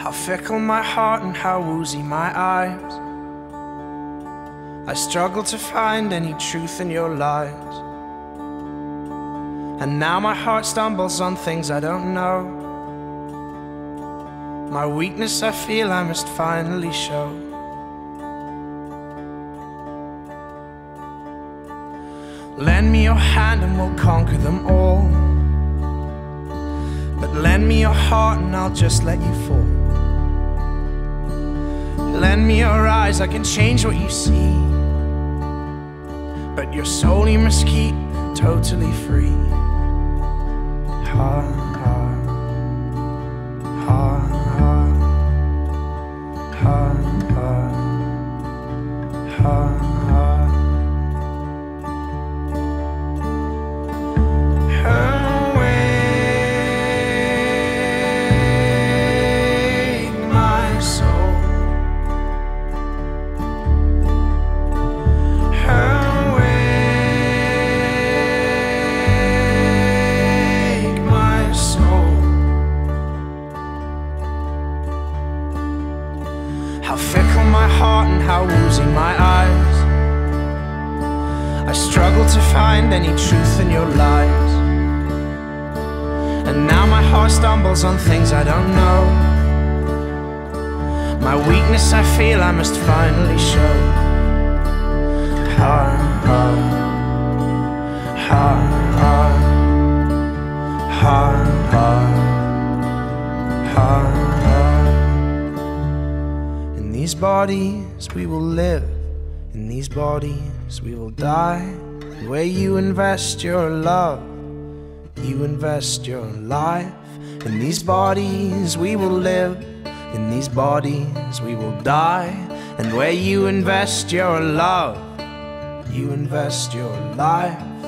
How fickle my heart and how woozy my eyes. I struggle to find any truth in your lies. And now my heart stumbles on things I don't know. My weakness I feel I must finally show. Lend me your hand and we'll conquer them all. But lend me your heart and I'll just let you fall. Lend me your eyes, I can change what you see. But your soul you must keep totally free. Ha, ha, ha, ha, ha, ha, ha, ha. How fickle my heart and how woozy my eyes. I struggle to find any truth in your lies. And now my heart stumbles on things I don't know. My weakness I feel I must finally show. Ha, ha, ha, ha, ha, ha, ha, ha. In these bodies we will live, in these bodies we will die. Where you invest your love, you invest your life. In these bodies we will live, in these bodies we will die. And where you invest your love, you invest your life.